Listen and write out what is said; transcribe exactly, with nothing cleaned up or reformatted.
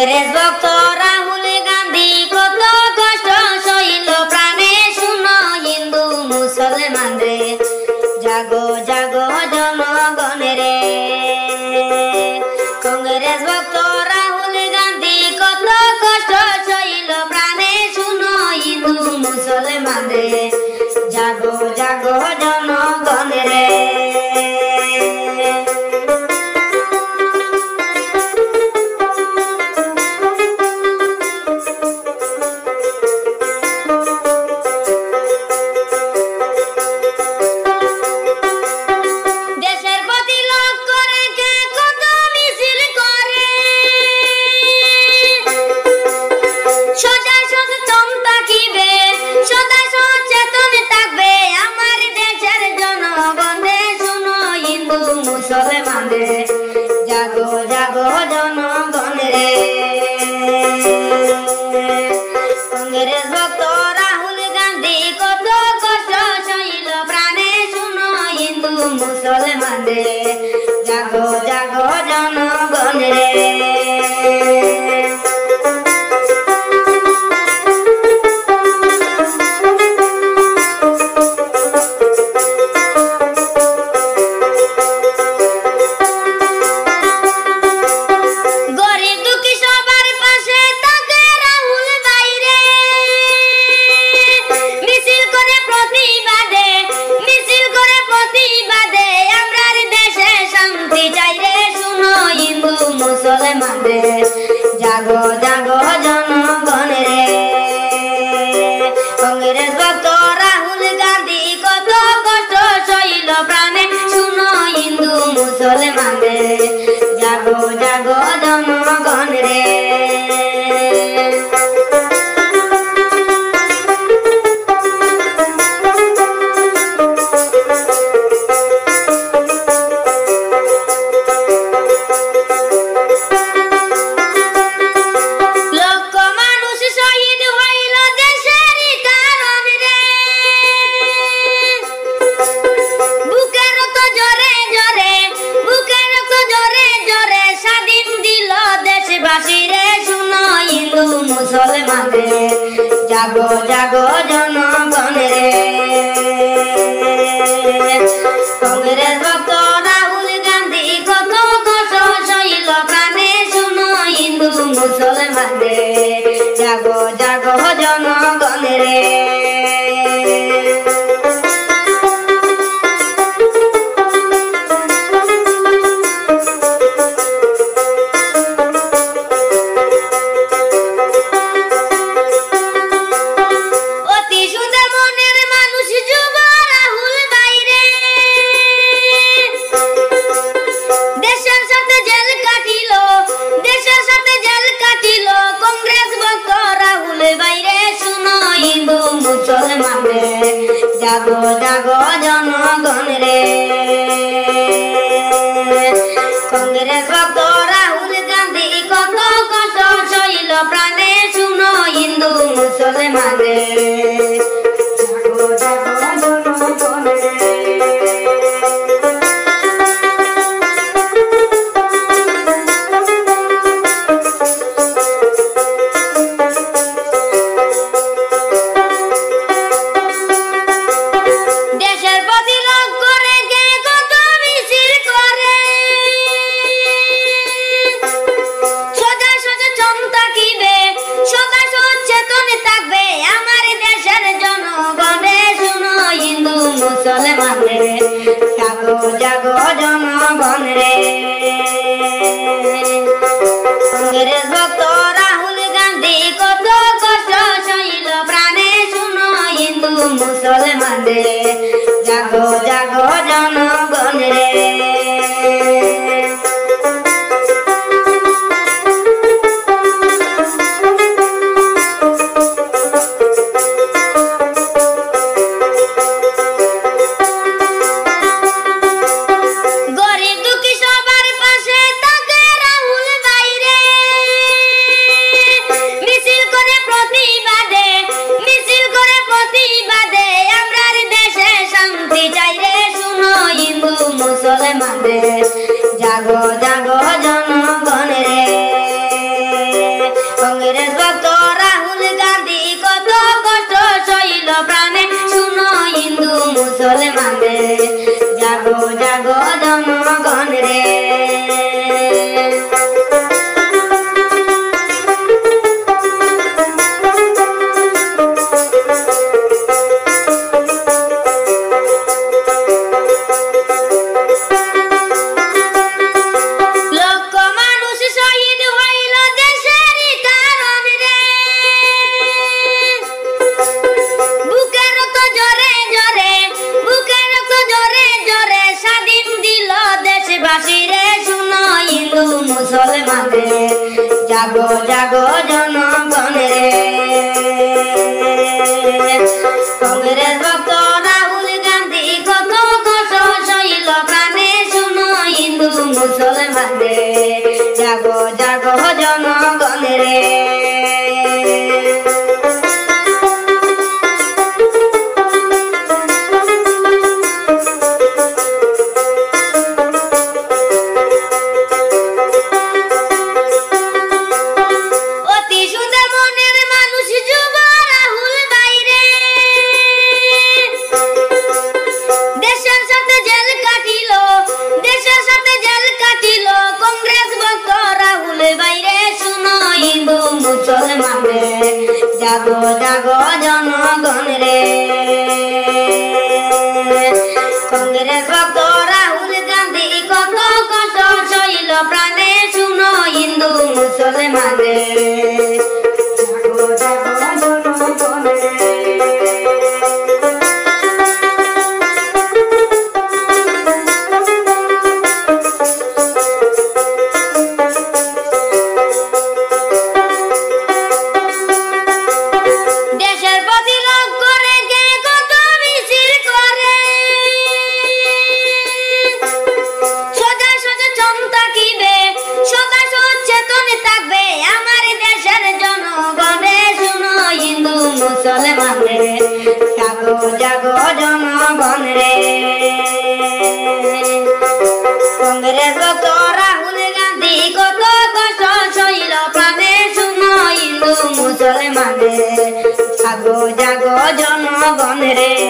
কংগ্রেস ভক্ত রাহুল গান্ধী কত কষ্ট সইল প্রাণে শুনো হিন্দু মুসলমান রে জাগো জাগো জনগণ রে কংগ্রেস ভক্ত রাহুল গান্ধী কত কষ্ট সইল প্রাণে শুনো হিন্দু মুসলমান রে জাগো জাগো জনগণ রে জাগো জাগো জনগণ রে কংগ্রেস ভক্ত রাহুল গান্ধী কত কষ্ট সইল প্রাণে শুনো হিন্দু মুসলমান রে জাগো জাগো জনগণ রে মুসলমান রে জাগো জাগো জনগণ রে কংগ্রেস ভক্ত রাহুল গান্ধী কত কষ্ট সইল প্রাণে শুনো হিন্দু মুসলমান রে জাগো জাগো জনগণ রে মুসলমান রে জাগো জাগো জনগণ রে কংগ্রেস ভক্ত রাহুল গান্ধী কত কষ্ট সইল প্রাণে শুনো হিন্দু মুসলমান রে জাগো জাগো জনগণ রে জাগো জাগো জনগণ রে কংগ্রেস ভক্ত রাহুল গান্ধী কত কষ্ট সইল প্রাণে শুনো হিন্দু মুসলমান রে জাগো জাগো জনগণ রে মুসলমান রে জাগো জাগো জনগণ রে কংগ্রেস ভক্ত রাহুল গান্ধী কত কষ্ট সইল প্রাণে শুনো হিন্দু মুসলমান রে জাগো জাগো জনগণ রে দেশবাসী রে শুনো হিন্দু মুসলমান রে জাগো জাগো জনগণ রে কংগ্রেস ভক্ত রাহুল গান্ধী কত কষ্ট সইল প্রাণে শুনো হিন্দু মুসলমান রে জাগো জাগো জনগণ রে জাগো জাগো জনগণ রে কংগ্রেস ভক্ত রাহুল গান্ধী কত কষ্ট সইল প্রাণে শুনো হিন্দু মুসলমান রে জাগো জাগো জনগণ রে মুসলমান রে জাগো জাগো জনগণ রে কংগ্রেস ভক্ত রাহুল গান্ধী কত কষ্ট সইল প্রাণে শুনো হিন্দু মুসলমান রে জাগো জাগো জনগণ রে